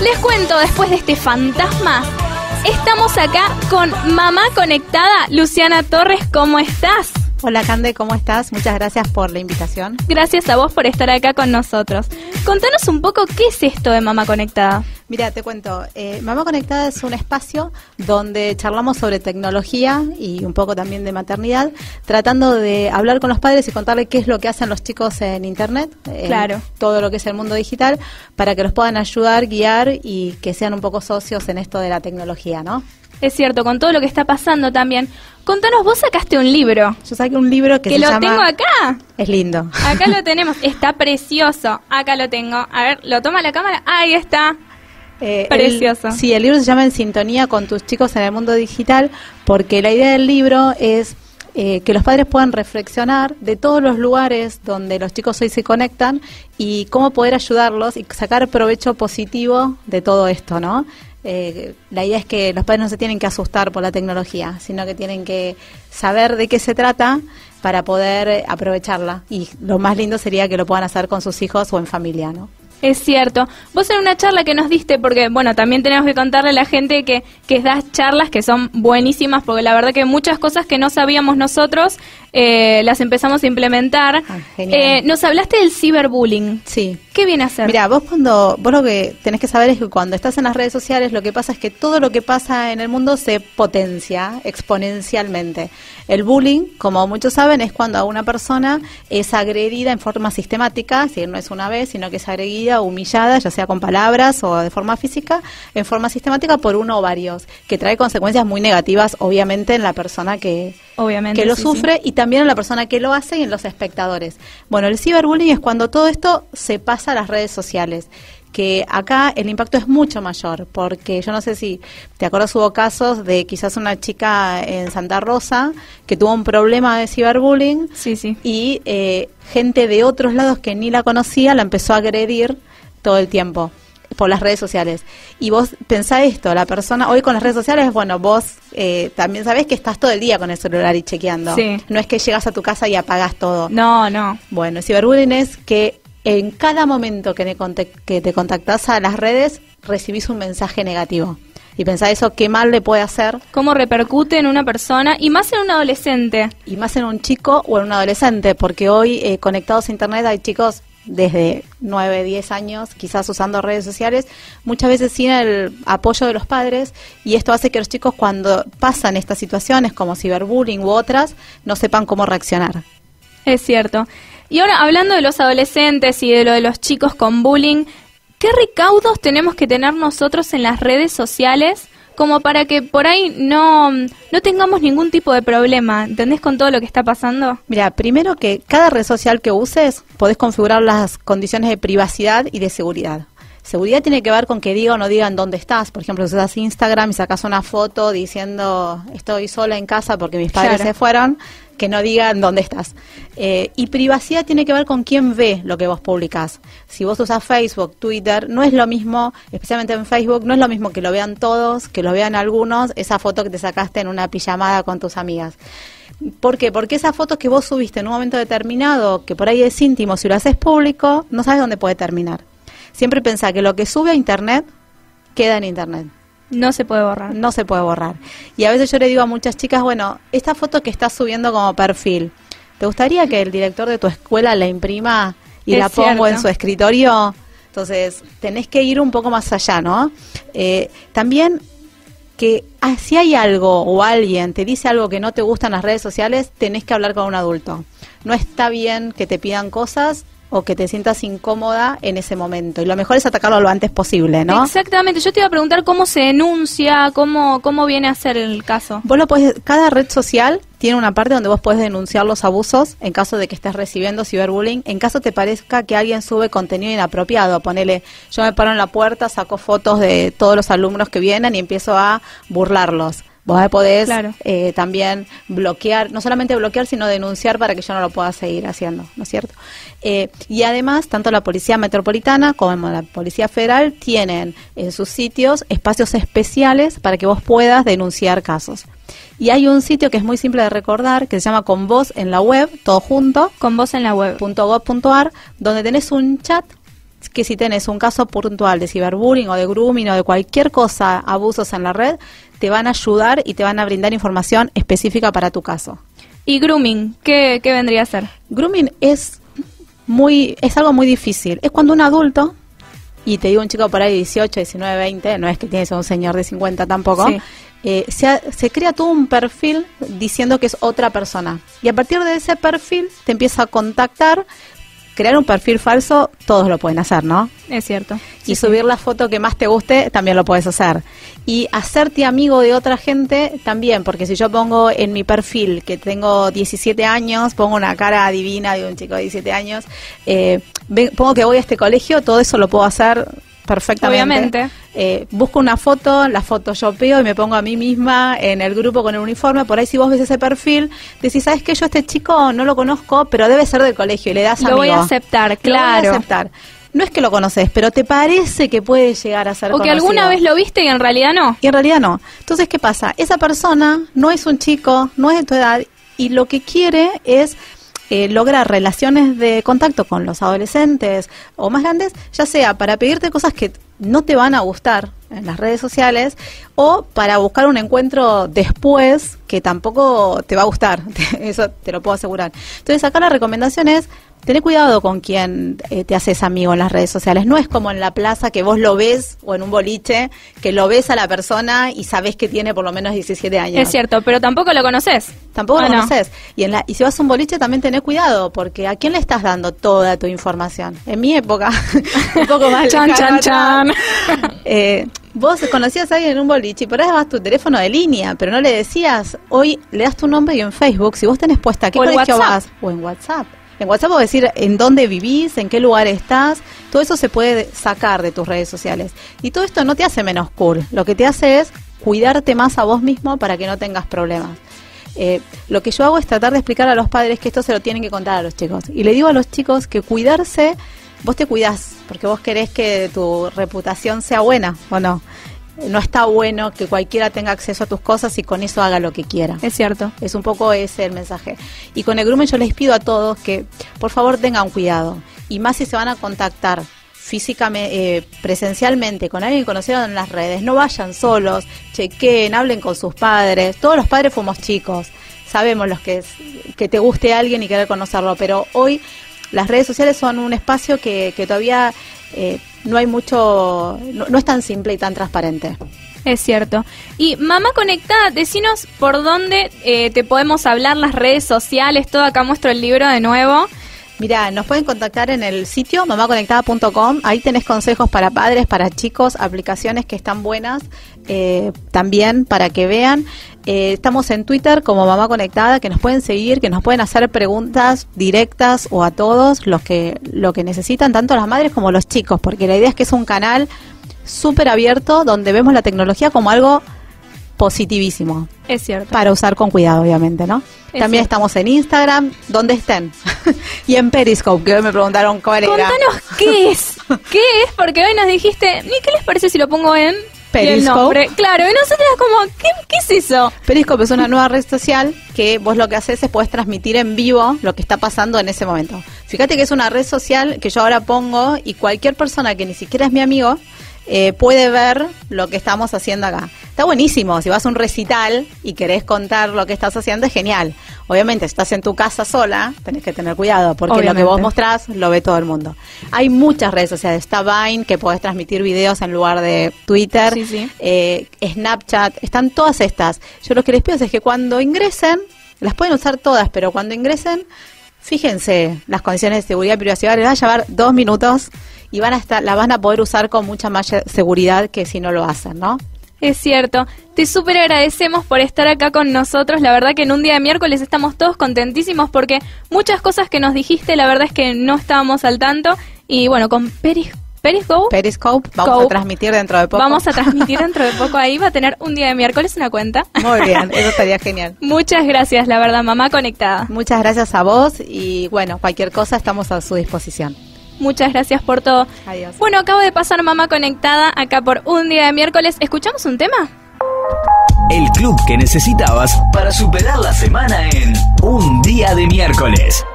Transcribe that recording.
Les cuento, después de este fantasma, estamos acá con Mamá Conectada. Luciana Torres, ¿cómo estás? Hola Cande, ¿cómo estás? Muchas gracias por la invitación. Gracias a vos por estar acá con nosotros. Contanos un poco qué es esto de Mamá Conectada. Mira, te cuento, Mamá Conectada es un espacio donde charlamos sobre tecnología y un poco también de maternidad, tratando de hablar con los padres y contarles qué es lo que hacen los chicos en Internet, Claro. Todo lo que es el mundo digital, para que los puedan ayudar, guiar y que sean un poco socios en esto de la tecnología, ¿no? Es cierto, con todo lo que está pasando también. Contanos, vos sacaste un libro. Yo saqué un libro que se lo llama... tengo acá. Es lindo. Acá lo tenemos, está precioso. Acá lo tengo. A ver, ¿lo toma la cámara? Ahí está. Precioso. El libro se llama En sintonía con tus chicos en el mundo digital, porque la idea del libro es que los padres puedan reflexionar de todos los lugares donde los chicos hoy se conectan y cómo poder ayudarlos y sacar provecho positivo de todo esto, ¿no? La idea es que los padres no se tienen que asustar por la tecnología, sino que tienen que saber de qué se trata para poder aprovecharla. Y lo más lindo sería que lo puedan hacer con sus hijos o en familia, ¿no? Es cierto. Vos en una charla que nos diste, porque bueno, también tenemos que contarle a la gente que das charlas que son buenísimas, porque la verdad que muchas cosas que no sabíamos nosotros las empezamos a implementar. Nos hablaste del ciberbullying. Sí. ¿Qué viene a ser? Mira, vos lo que tenés que saber es que cuando estás en las redes sociales, lo que pasa es que todo lo que pasa en el mundo se potencia exponencialmente. El bullying, como muchos saben, es cuando a una persona es agredida en forma sistemática, si no es una vez, sino que es agredida, humillada, ya sea con palabras o de forma física, en forma sistemática por uno o varios, que trae consecuencias muy negativas, obviamente, en la persona que lo sufre, sí. Y también en la persona que lo hace y en los espectadores. Bueno, el ciberbullying es cuando todo esto se pasa a las redes sociales, que acá el impacto es mucho mayor, porque yo no sé si te acuerdas, hubo casos de quizás una chica en Santa Rosa que tuvo un problema de ciberbullying, sí. Y gente de otros lados que ni la conocía la empezó a agredir todo el tiempo por las redes sociales. Y vos pensá esto, la persona hoy con las redes sociales, bueno, vos también sabés que estás todo el día con el celular y chequeando. Sí. No es que llegas a tu casa y apagás todo. No. Bueno, el ciberbullying es que en cada momento que te contactás a las redes, recibís un mensaje negativo. Y pensá eso, qué mal le puede hacer. Cómo repercute en una persona, y más en un adolescente. Y más en un chico o en un adolescente, porque hoy conectados a Internet hay chicos desde 9, 10 años, quizás usando redes sociales, muchas veces sin el apoyo de los padres, y esto hace que los chicos, cuando pasan estas situaciones como ciberbullying u otras, no sepan cómo reaccionar. Es cierto. Y ahora, hablando de los adolescentes y de lo de los chicos con bullying, ¿qué recaudos tenemos que tener nosotros en las redes sociales como para que por ahí no tengamos ningún tipo de problema? ¿Entendés con todo lo que está pasando? Mira, primero que cada red social que uses, podés configurar las condiciones de privacidad y de seguridad. Seguridad tiene que ver con que diga o no diga en dónde estás. Por ejemplo, si usas Instagram y sacas una foto diciendo estoy sola en casa porque mis padres se fueron, que no diga en dónde estás. Y privacidad tiene que ver con quién ve lo que vos publicás. Si vos usás Facebook, Twitter, no es lo mismo, especialmente en Facebook, no es lo mismo que lo vean todos, que lo vean algunos, esa foto que te sacaste en una pijamada con tus amigas. ¿Por qué? Porque esa foto que vos subiste en un momento determinado, que por ahí es íntimo, si lo haces público, no sabes dónde puede terminar. Siempre pensá que lo que sube a Internet queda en Internet. No se puede borrar. No se puede borrar. Y a veces yo le digo a muchas chicas, bueno, esta foto que estás subiendo como perfil, ¿te gustaría que el director de tu escuela la imprima y la ponga en su escritorio? Entonces, tenés que ir un poco más allá, ¿no? También que si hay algo o alguien te dice algo que no te gusta en las redes sociales, tenés que hablar con un adulto. No está bien que te pidan cosas o que te sientas incómoda en ese momento. Y lo mejor es atacarlo lo antes posible, ¿no? Exactamente. Yo te iba a preguntar cómo se denuncia, cómo viene a ser el caso. Vos lo podés, cada red social tiene una parte donde vos podés denunciar los abusos en caso de que estés recibiendo ciberbullying. En caso te parezca que alguien sube contenido inapropiado, ponele, yo me paro en la puerta, saco fotos de todos los alumnos que vienen y empiezo a burlarlos. Vos podés también bloquear, no solamente bloquear, sino denunciar para que yo no lo pueda seguir haciendo, ¿no es cierto? Y además, tanto la Policía Metropolitana como la Policía Federal tienen en sus sitios espacios especiales para que vos puedas denunciar casos. Y hay un sitio que es muy simple de recordar, que se llama Con Vos en la Web, todo junto, Con Vos en la Web, .gov.ar, donde tenés un chat que si tenés un caso puntual de ciberbullying o de grooming o de cualquier cosa, abusos en la red, te van a ayudar y te van a brindar información específica para tu caso. ¿Y grooming? ¿Qué vendría a ser? Grooming es algo muy difícil. Es cuando un adulto, y te digo un chico por ahí de 18, 19, 20, no es que tienes a un señor de 50 tampoco, sí. Se crea todo un perfil diciendo que es otra persona. Y a partir de ese perfil te empieza a contactar. Crear un perfil falso, todos lo pueden hacer, ¿no? Es cierto. Y subir la foto que más te guste, también lo puedes hacer. Y hacerte amigo de otra gente, también, porque si yo pongo en mi perfil que tengo 17 años, pongo una cara divina de un chico de 17 años, pongo que voy a este colegio, todo eso lo puedo hacer perfectamente. Obviamente. Busco una foto, la photoshopeo y me pongo a mí misma en el grupo con el uniforme. Por ahí si vos ves ese perfil, decís, ¿sabes qué? Yo a este chico no lo conozco, pero debe ser del colegio, y le das amigo. Lo voy a aceptar, claro. Lo voy a aceptar. No es que lo conoces, pero te parece que puede llegar a ser conocido. O que conocido. alguna vez lo viste y en realidad no. Y en realidad no. Entonces, ¿qué pasa? Esa persona no es un chico, no es de tu edad, y lo que quiere es lograr relaciones de contacto con los adolescentes o más grandes, ya sea para pedirte cosas que no te van a gustar en las redes sociales o para buscar un encuentro después que tampoco te va a gustar. Eso te lo puedo asegurar. Entonces, acá la recomendación es tener cuidado con quien te haces amigo en las redes sociales. No es como en la plaza que vos lo ves, o en un boliche, que lo ves a la persona y sabés que tiene por lo menos 17 años. Es cierto, pero tampoco lo conoces. Tampoco lo no. conoces. Y si vas a un boliche también tenés cuidado, porque ¿a quién le estás dando toda tu información? En mi época, un poco más chan, chan, chan. Vos conocías a alguien en un boliche y por ahí dabas tu teléfono de línea, pero no le decías, hoy le das tu nombre y en Facebook, si vos tenés puesta ¿a qué colegio vas? O en WhatsApp. En WhatsApp puedo decir en dónde vivís, en qué lugar estás, todo eso se puede sacar de tus redes sociales. Y todo esto no te hace menos cool, lo que te hace es cuidarte más a vos mismo para que no tengas problemas. Lo que yo hago es tratar de explicar a los padres que esto se lo tienen que contar a los chicos. Y le digo a los chicos que cuidarse, vos te cuidás, porque vos querés que tu reputación sea buena, ¿o no? No está bueno que cualquiera tenga acceso a tus cosas y con eso haga lo que quiera. Es cierto. Es un poco ese el mensaje. Y con el grooming yo les pido a todos que por favor tengan cuidado. Y más si se van a contactar físicamente, presencialmente con alguien conocido en las redes, no vayan solos, chequeen, hablen con sus padres. Todos los padres fuimos chicos, sabemos los que te guste alguien y querer conocerlo, pero hoy las redes sociales son un espacio que todavía no hay mucho, no es tan simple y tan transparente. Es cierto. Y Mamá Conectada, decinos por dónde te podemos hablar, las redes sociales, todo. Acá muestro el libro de nuevo. Mirá, nos pueden contactar en el sitio mamaconectada.com. Ahí tenés consejos para padres, para chicos, aplicaciones que están buenas también para que vean. Estamos en Twitter como Mamá Conectada, que nos pueden seguir, que nos pueden hacer preguntas directas o a todos lo que necesitan, tanto las madres como los chicos, porque la idea es que es un canal súper abierto donde vemos la tecnología como algo positivísimo. Es cierto. Para usar con cuidado, obviamente, ¿no? También estamos en Instagram, donde estén. Y en Periscope, que hoy me preguntaron cuál era. Contanos qué es. ¿Qué es? Porque hoy nos dijiste, ¿ni qué les parece si lo pongo en Periscope? Claro, y nosotros como, ¿qué es eso? Periscope es una nueva red social que vos lo que haces es podés transmitir en vivo lo que está pasando en ese momento. Fíjate que es una red social que yo ahora pongo y cualquier persona que ni siquiera es mi amigo puede ver lo que estamos haciendo acá. Está buenísimo, si vas a un recital y querés contar lo que estás haciendo es genial. Obviamente, si estás en tu casa sola, tenés que tener cuidado, porque obviamente lo que vos mostrás lo ve todo el mundo. Hay muchas redes sociales, está Vine, que podés transmitir videos en lugar de Twitter, sí. Snapchat, están todas estas. Yo lo que les pido es que cuando ingresen, las pueden usar todas, pero cuando ingresen, fíjense las condiciones de seguridad y privacidad, les va a llevar 2 minutos y la van a poder usar con mucha más seguridad que si no lo hacen, ¿no? Es cierto. Te súper agradecemos por estar acá con nosotros. La verdad que en un día de miércoles estamos todos contentísimos porque muchas cosas que nos dijiste, la verdad es que no estábamos al tanto. Y bueno, con Periscope vamos a transmitir dentro de poco. Vamos a transmitir dentro de poco. Ahí va a tener un día de miércoles una cuenta. Muy bien, eso estaría genial. Muchas gracias, la verdad, Mamá Conectada. Muchas gracias a vos y bueno, cualquier cosa estamos a su disposición. Muchas gracias por todo. Adiós. Bueno, acabo de pasar Mamá Conectada acá por un día de miércoles. ¿Escuchamos un tema? El club que necesitabas para superar la semana en un día de miércoles.